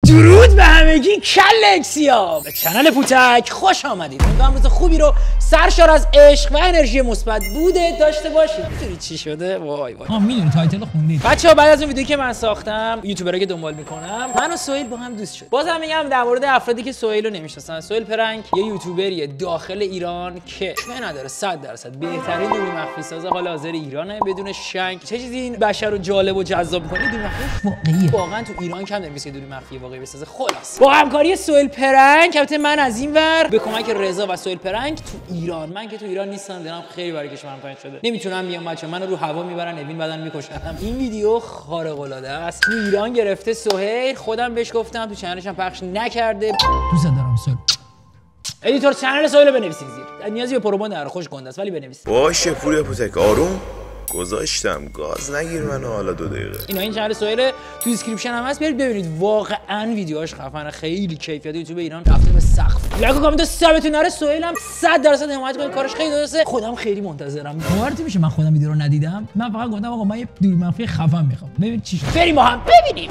درود به همگی کلکسیا به کانال پوتک خوش آمدید. امیدوارم روز خوبی رو سرشار از عشق و انرژی مثبت بوده داشته باشید. میدونی چی شده؟ وای وای میدونی تایتل خوندید. بچه‌ها بعد از اون ویدیویی که من ساختم یوتیوبرایی که دنبال میکنم من و سهیل با هم دوست شد. بازم میگم در مورد افرادی که سهیل رو نمیشناسن. سهیل پرنگ یه یوتیوبریه داخل ایران که شوخی نداره 100% بهترین دوربین مخفی ساز حال حاضر ایرانه بدون شنگ. چه چیزی این بشر رو جالب و جذاب می‌کنه؟ دوربین مخفی واقعیه. واقعا تو ایران کم نمیشه که دوربین مخفی واقعی بسازه. خلاص با همکاری سهیل پرنگ البته من از این ور به کمک رضا و سهیل پرنگ تو ایران، من که تو ایران نیستم دارم خیلی برای کشورم پنج شده نمیتونم بیام بچه‌ها منو رو هوا میبرن نوین بدن میکشن. این ویدیو خارق العاده است. تو ایران گرفته سهیل، خودم بهش گفتم تو چنلش هم پخش نکرده. دوست دارم سهیل. ادیتور چنل سهیل رو بنویسید زیر. نیازی به پرومو نداره، خوش گنده است ولی بنویسید. باشه پوری پوتک آروم گذاشتم گاز نگیر منو حالا 2 دقیقه. این چنل سهیل تو دیسکریپشن هم هست، برید ببینید واقعا ویدیوهاش خفنه، خیلی کیفیت. یوتیوب ایران رفته به سقف. لایک و کامنت سبتون نره. سهیل هم 100% حمایت کنید، کارش خیلی درسته. خودم خیلی منتظرم. باورت میشه من خودم ویدیو رو ندیدم؟ من فقط گفتم آقا من یه دوربین مخفی خفن میخوام. ببین چی شد. بریم با هم ببینیم.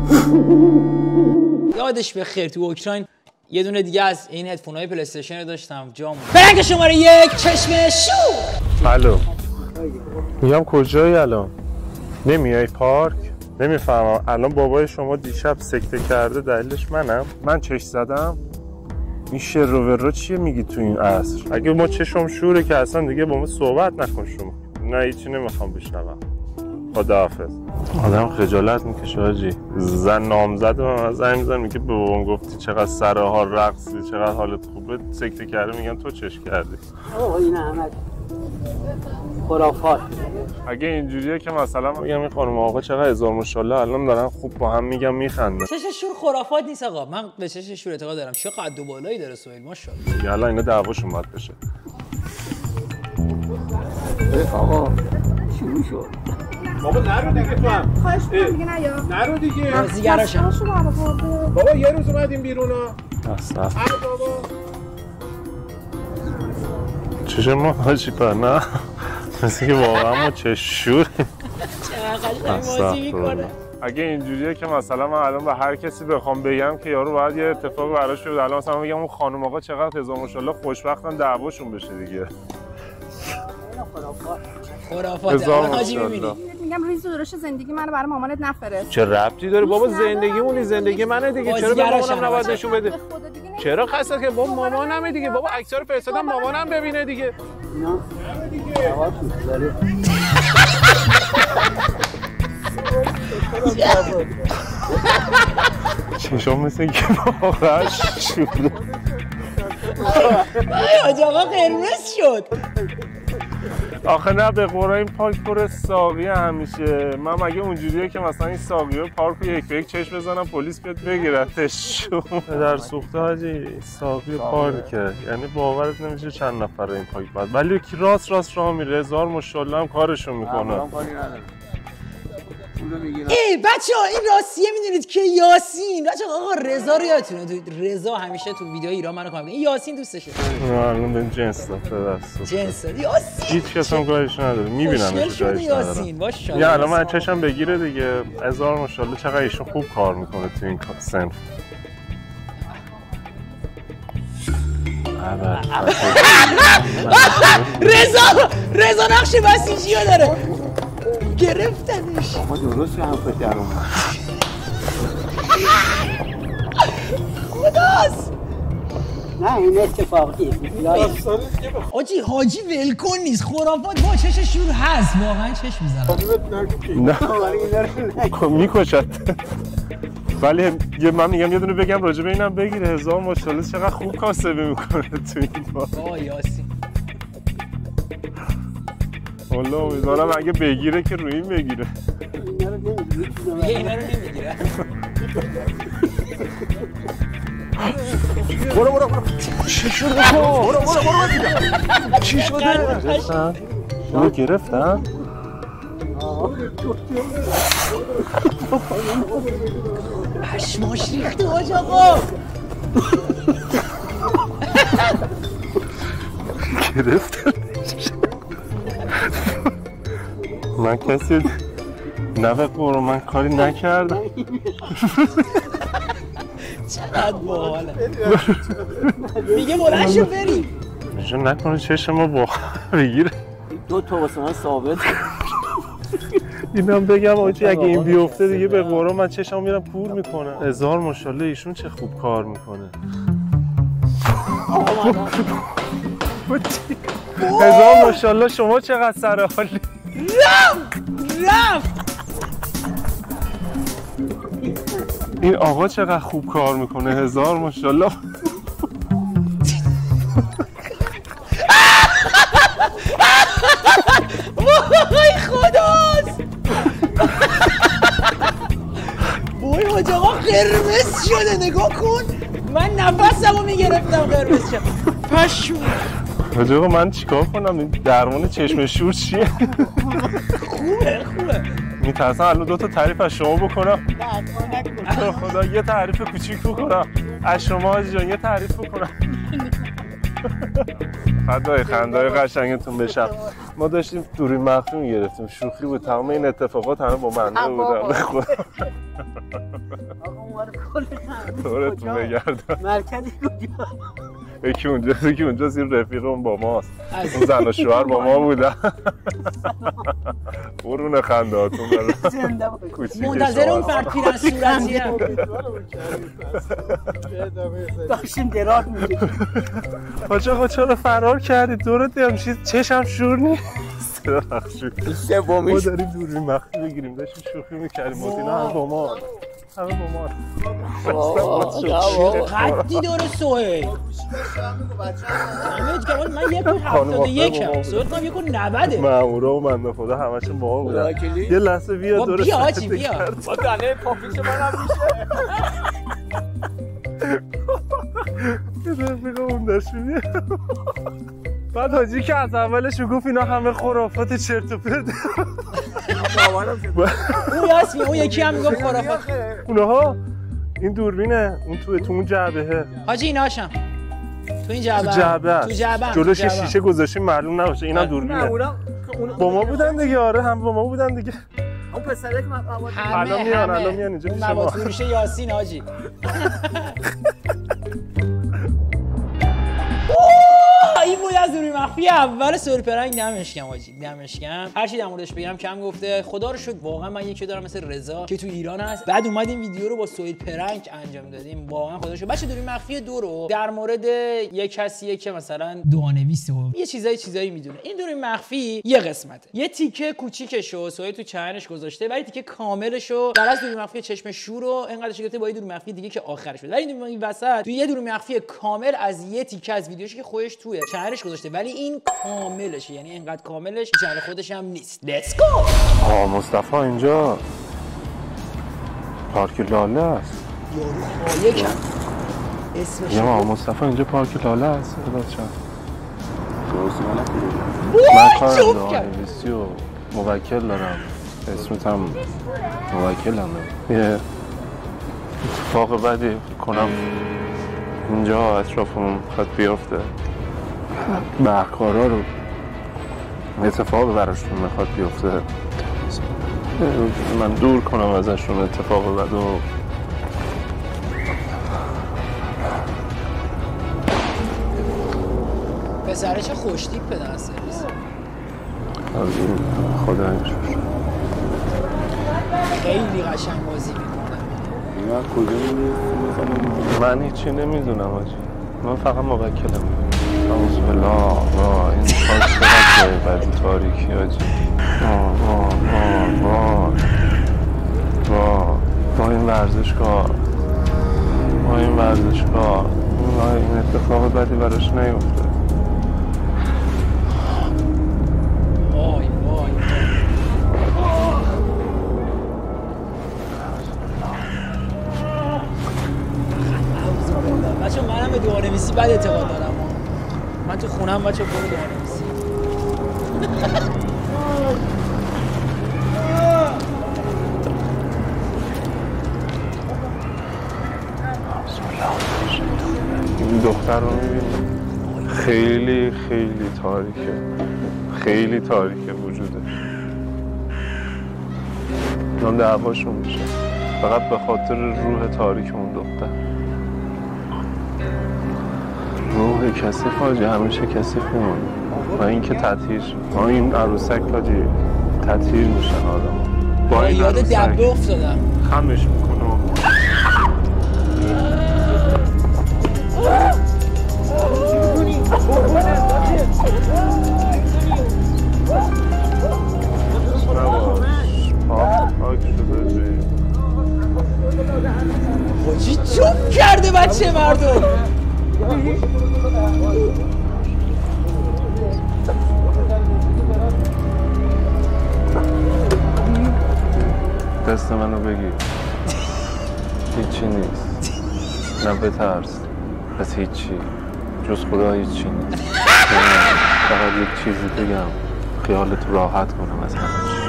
یادش بخیر تو اوکراین یه دونه دیگه از این هدفونای پلی استیشن داشتم جامون. برنگ شماره 1 چشم شور. الو میگم کجایی الان؟ نمیای پارک؟ نمیفهمم الان بابای شما دیشب سکته کرده دلیلش منم؟ من چش زدم؟ این شر رو چیه میگی تو این عصر؟ اگه ما چشم شوره که اصلا دیگه با ما صحبت نکن شما. نه هیچی نمیخوام بشنوم. خداحافظ. آدم خجالت میکشه حاجی. زن نامزد به من زنگ میزنه میگه به بابام گفتی چقدر سر حال رقصی، چقدر حالت خوبه، سکته کرده. میگن تو چش کردی. آقا این احمد خرافات. اگه اینجوریه که مثلا میگم این خانم آقا چقدر هزار ماشاءالله الان دارن خوب با هم میگم میخنده. چش شور خرافات نیست آقا. من به چش شور اعتقاد دارم. چه قد و بالایی داره سهیل ماشاءالله. یالا اینا دعواشون باید بشه. آقا شروع شد. بابا نرو دیگه تو هم. خواهش می‌کنم دیگه نیا. نرو دیگه. بازیگراشم. بابا یه روز اومدیم بیرونا. اصلا. بابا. چشم ما حاجی پر نه. مثل که واقعا ما چشور. چقدر بازی میکنه. اگه اینجوریه که مثلا من الان به هر کسی بخوام بگم که یارو باید یه اتفاق براش بیفته، الان مثلا میگم اون خانم آقا چقدر هزار ماشاءالله خوشبختن دعواشون بشه دیگه. خرافات حاجی میبینی. میگم ریز درش زندگی منو برای مامانت نفرست. چه ربطی داره بابا؟ زندگیمونی زندگی منه دیگه. چرا به مامانم نباید نشون بده؟ چرا خسته که بابا مامانمه دیگه. بابا عکس‌ها رو فرستادم مامانم ببینه دیگه. نه دیگه. آقا تو داره. چشم مثل که واقعا شوره. آیا آقا قرمز شد. آخه نه به قرآن این پارک پر ساقیه همیشه. من مگه اونجوریه که مثلا این ساقیه پارک رو یک به یک چشم بزنم پلیس بیاد بگیرتش. در سوخته حاجی ساقی پارکه، یعنی باورت نمیشه چند نفر این پارک بعد، ولی کی راست راه میره. هزار ماشاءالله هم کارشون میکنه. بچه‌ها این راستیه میدونید که یاسین بچه‌ها آقا رضا رو یادتونه؟ رضا همیشه تو ویدیو ایران منو کمک. این یاسین دوستشه. نه الان به جنس داده دست. جنس یاسین هیچ کس هم کارش نداره. میبینمش جایش یاسین باشه. یا الان من چشم بگیره دیگه. هزار ماشاءالله چقدر ایشون خوب کار میکنه تو این صنف. رضا نقش بسیجی رو داره. گرفتنش. ما درست هم فتر اومد. خداست. نه این اتفاقیه. حاجی ولکن نیست. خرافات با چش شور هست. واقعا چش میزنم. نه میکشد. ولی من میگم یه دونه بگم راجع به اینم بگیره. هزار ماشاءالله چقدر خوب کاسبی میکنه تو این بابا یاسین. والله امیدوارم اگه بگیره که روی این بگیره. اینا رو نمیگیره. برو چی شده؟ برو چی شده؟ اونو گرفتن؟ پشماش ریخته حاج آقا. گرفتن. من کسی نه به قرآن من کاری نکردم. چقدر باحاله. میگه بلند شو بریم. میشه نکنه چشم ما بگیره. 2 تا واسه من ثابت. اینم بگم آجی اگه این بیفته دیگه به قرآن من چشمو میرم کور میکنم. هزار ماشاءالله ایشون چه خوب کار میکنه. هزار ماشاءالله شما چقدر سر حالی. رفت. این آقا چقدر خوب کار میکنه. هزار ماشاءالله. وای خداست. وای حاج آقا قرمز شده نگاه کن. من نفسمو میگرفتم قرمز شد. پشم. حاج آقا من چیکار کنم؟ این درمان چشم شور چیه؟ خوبه. میترسم الان 2 تا تعریف از شما بکنم. نه خدا یه تعریف کوچیک بکنم از شما حاجی جان. یه تعریف بکنم. فدای خندای قشنگتون بشم. ما داشتیم دوربین مخفی میگرفتیم. شوخی بود. تمام این اتفاقات همه با منده بودن. بخدا دورتون بگردم. مرکزی کجا؟ یکی اونجا زیر رفیقم با ماست. اون زن و شوهر با ما بودن. برون خندهاتون منتظر اون فرد پیرن صورتیه. داشتیم درار میگیم. حاج آقا چرا فرار کردید؟ دورت دیدم چشم شور نیست. ما داریم دوربین مخفی بگیریم داشتیم شوخی میکردیم. اینا هم با ما قدی داره سهیل. من 1.71 سهیل کنم 1.90. مامورا و من خدا همشون با ما بودن. یه لحظه بیا دور بیا حاجی بیا. با دنه پاپیش منم میشه. رفیقم اون داشت میبینه. بعد حاجی که از اولش گفت اینا همه خرافات چرت و پرت. اون یاسمین اون یکی هم میگفت خرافات. اونها این دوربینه اون تو اون جعبهه. حاجی ایناشم تو این جعبه. تو جعبه جلوش شیشه گذاشتیم معلوم نباشه. اینم دوربینه. با ما بودن دیگه. آره هم با ما بودن دیگه. اون پسره که الان میان اینجا پیش ما. مواد فروش یاسین حاجی. این بود از دوربین مخفی اول سهیل پرنگ. دمش گرم حاجی دمش گرم. هر چی در موردش بگم کم گفته. خدا رو شکر واقعا من یکی دارم مثل رضا که تو ایران هست. بعد اومدیم ویدیو رو با سهیل پرنگ انجام دادیم. واقعا خدا رو شکر. بچه دوربین مخفی 2 رو در مورد یک کسیه که مثلا دعانویسه و یه چیزایی میدونه. این دوربین مخفی یه قسمته. یه تیکه کوچیکشو سهیل تو چنلش گذاشته ولی تیکه کاملشو در از دوربین مخفی چشم شور رو اینقدر شگفته با دوربین مخفی دیگه که آخرش بود. ولی این وسط تو یه دوربین مخفی کامل از یه تیکه از ویدیوش که خودش توی چنلش گذاشته ولی این کاملشه. یعنی اینقدر کاملش چنل خودش هم نیست. لیتس گو. مصطفی اینجا پارک لاله است. یارو خایه کرد اسمش. یا مصطفی اینجا پارک لاله است. بچه‌ها من کار دعانویسی و موکل دارم. اسمت هم موکلم. یه اتفاق بدی کنم اینجا اطرافمون خواهد بیفته. برقکارا رو اتفاق براشون میخواد بیفته. من دور کنم ازشون اتفاق بد و پسره چه خوش تیپه در سرویس. خدا اینجور خیلی قشنگ بازی میکنه. من هیچی نمیدونم آجی. من فقط موکلم. اعوذ بالله. این پاک چقدر بدی تاریکی آجی. با این ورزشگاه این اتفاق بدی براش نیفته. وای بچه منم به دعانویسی بد اعتقاد دارم. من تو خونم بچه برو دعانویسی. این دختر رو میبینی خیلی تاریکه وجودش. من دعواشون میشه فقط به خاطر روح تاریک اون دختر. روح کثیف حاجی همیشه کثیف میمونه و اینکه تطهیر ما این عروسک حاجی تطهیر میشن آدم با این یاد عروسک دبه افتادم خمش میکنه حاجی چوب کرده بچه مردم دست منو بگیر هیچی نیست نه بترس پس هیچی جز خدا هیچی نیست فقط یک چیزی بگم خیالت راحت کنم از همه چی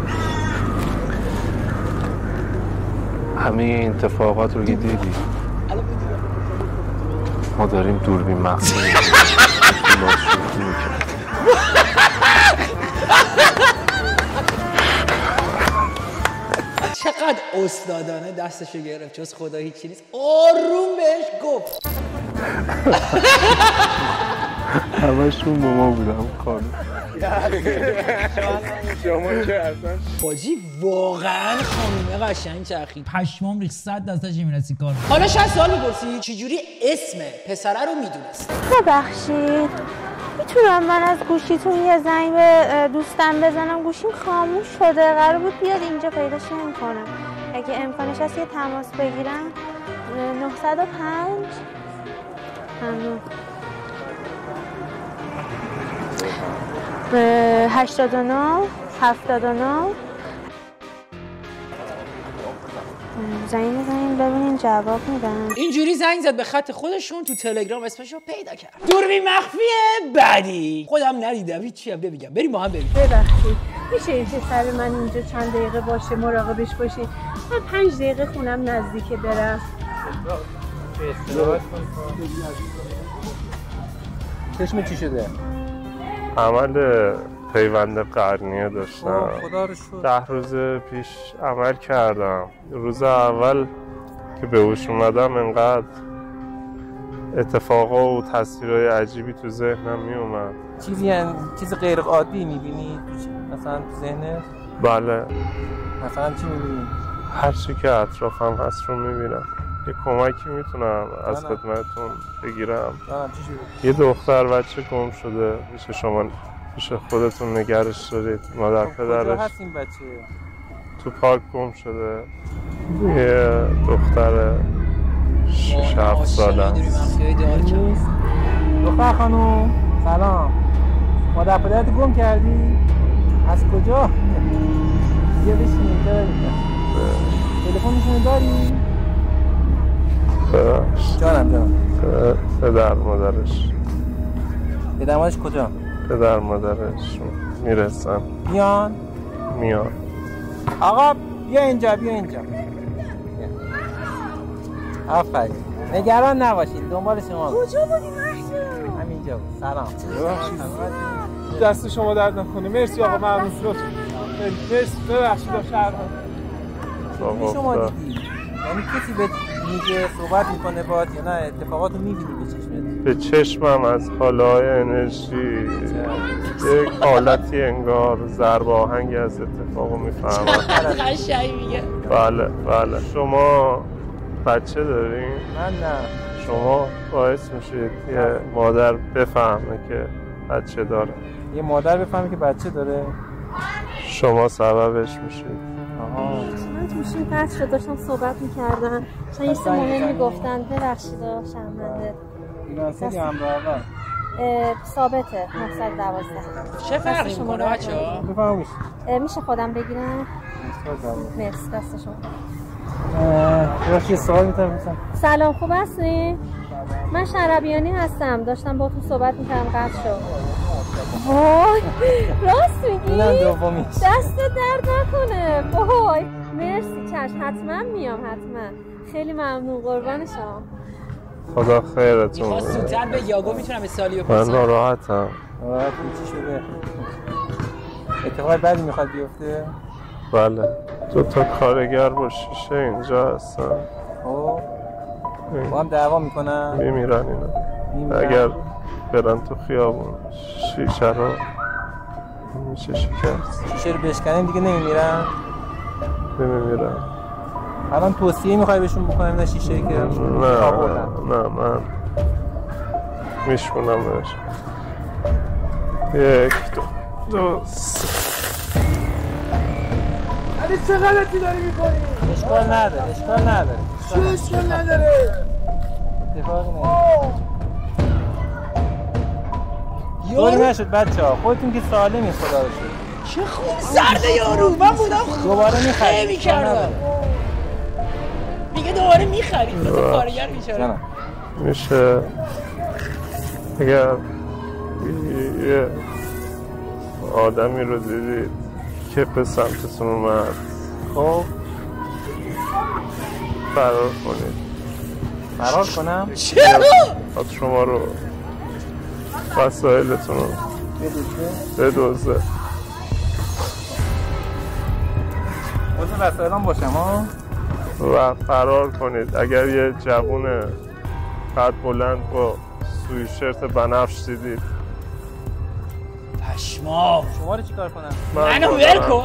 همه این اتفاقات رو که دیدی ما داریم دوربین مخفی باز شوخی میکنیم چقدر استادانه دستشو گرفت جز خدا هیچی نیست آروم بهش گفت همشون با ما بودم کارو شما که اصلا حاجی واقعا خانومه قشنگ چرخید پشمام ریخت 100 دستش میرسی کار حالا شاید سوال میپرسی چجوری اسم پسره رو میدونست ببخشید میتونم من از گوشیتون یه زنگ به دوستم بزنم گوشیم خاموش شده قرار بود بیاد اینجا پیداش نمیکنم اگه امکانش هست یه تماس بگیرم 905 ممنون 89 79 زنگ بزنین ببینین جواب میدن اینجوری زنگ زد به خط خودشون تو تلگرام اسمشو پیدا کرد دوربین مخفیه بعدی خودم ندیدم هیچی هم نمیگم بریم با هم بریم ببخشید میشه این پسر من اینجا چند دقیقه باشه مراقبش باشید من 5 دقیقه خونم نزدیکه برم چشم چی شده؟ عمل پیوند قرنیه داشتم خدا رو شکر 10 روز پیش عمل کردم روز اول که به هوش اومدم انقدر اتفاقا و تصویرهای عجیبی تو ذهنم می اومد چیز غیر عادی میبینی؟ مثلا تو ذهنت؟ بله مثلا چی میبینی؟ هر چی که اطرافم هست رو میبینم یه کمکی میتونم از خدمتتون بگیرم چی یه دختر بچه گم شده میشه شما پیش خودتون نگرش دارید مادر پدرش کجا هست این بچه؟ تو پارک گم شده یه دختر 6-7 ساله دختر خانوم سلام مادر پدرت گم کردی؟ از کجا؟ یه بشینید تلفنشون داری؟ جانم پدر مادرش پدر مادرش کجا؟ پدر مادرش میرسن میان آقا بیا اینجا آفرین نگران نباشید دنبال شما کجا بودی محشو؟ همینجا بود سلام دست شما درد نکنه مرسی آقا ممنون مرسی ببخشید شهر شما دیدی یعنی کسی به میگه صحبت میکنه باهات یا نه اتفاقاتو میبینی به چشمت؟ به چشمم از حاله‌های انرژی یک حالتی انگار ضرب آهنگی از اتفاقو میفهمم قشنگ میگه بله شما بچه دارین؟ من نه شما باعث میشید یه مادر بفهمه که بچه داره یه مادر بفهمه که بچه داره؟ شما سببش میشید من تو ماشین قطع شد داشتم صحبت میکردم چون یه سه مهمی گفتن ببخشید شرمنده فینانسیلی همراه اول ثابته 912 چه فرقی میکنه بچه ها؟ بفهمش میشه خودم بگیرم؟ مرسی دست شما یه سوال میتونم سلام خوب هستی؟ من شربیانی هستم داشتم با تو صحبت میکردم قطع شد وای راست میگی؟ اینم دومیش دست درد نکنه وای مرسی چشم حتما میام حتما خیلی ممنون قربان شما خدا خیرتون میخواست زودتر به یاگو میتونم به سالی بپرسم من ناراحتم چی شده؟ اتفاق بعدی میخواد بیفته؟ بله 2 تا کارگر با شیشه اینجا هستن با هم دعوا میکنن میمیرن اینا. اگر برن تو خیابون شیشه رو میشه شکست. شیشه رو بشکنیم دیگه نمیمیرن. الان توصیه میخوای بهشون بکنیم نه شیشه که نه من میشونمش. 1 2 3. علی چه غلطی داری میکنی؟ اشکال نداره چه اشکال نداره؟ اتفاقی نمیفته. طوری نشد بچه‌ها، خودتون که سالمی خدا رو شکر. چه خون سرده یارو. من بودم دوباره میخرید میکردم. میگه دوباره میخرید تو کارگر میشاره. میشه اگر یه آدمی رو دیدید که به سمتتون اومد خب فرار کنید. فرار کنم؟ چرا؟ شما رو وسایلتون رو بدوزه. خود وسایلم باشم ها؟ و فرار کنید. اگر یه جوون قد بلند با سویشرت بنفش دیدید پشمام. شما رو چیکار کنم؟ منو ول کن.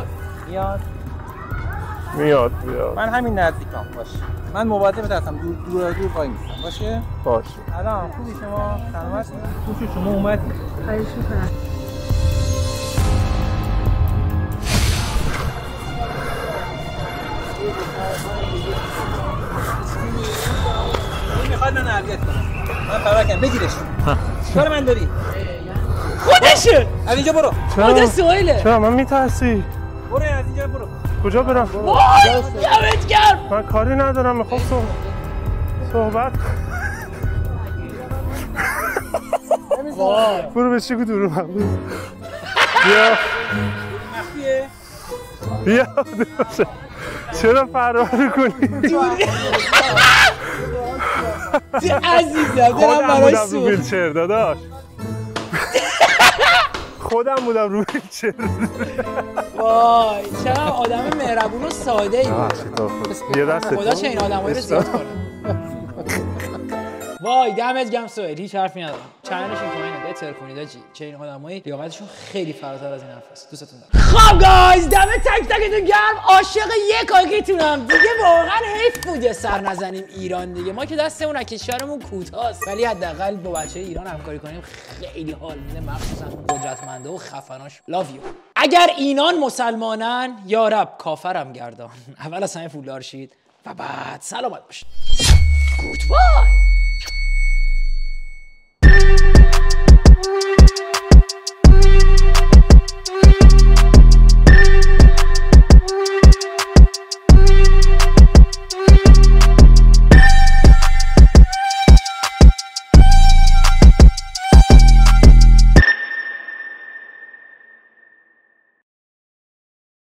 میاد من همین نزدیکم باشه. من مواظبت هستم، دور وای میستم باشه؟ الان خوبی شما؟ سلامت؟ خوشو شما اومدید. خواهش می‌کنم. این میخواد من اذیت کنم. من فرار کنم بگیرش. چیکار من داری؟ خودشه. از اینجا برو. خود سویله. چرا من میترسی؟ برو از اینجا برو. کجا برم؟ وای دمت گرم. من کاری ندارم، میخوام صحبت برو به چی دورو من بیا چرا فرار کنی؟ عزیزم دارم برای رو ویلچر داداش. خودم بودم رو ویلچر. وای چرا آدم مهربون و ساده ای بود. یه دست خدا چه این آدمایی رو زیاد کنه. وای دمت گرم سهیل، هیچ حرفی ندارم. چنلش این پایینه، بهتر کنید آجی. چه این آدمایی لیاقتشون خیلی فراتر از این حرفاست. دوستتون دارم. خب گایز دم تک تکتون گرم. عاشق یک کاکیتونم دیگه. واقعا حیف بود سر نزنیم ایران دیگه. ما که دستمون از کشورمون کوتاست، ولی حداقل با بچه ایران همکاری کنیم خیلی حال میده، مخصوصا اون قدرتمنده و خفناش. لاو یو. اگر اینان مسلمانن یا رب کافرم گردان. اول از همه پولدار شید و بعد سلامت باشید. گودبای.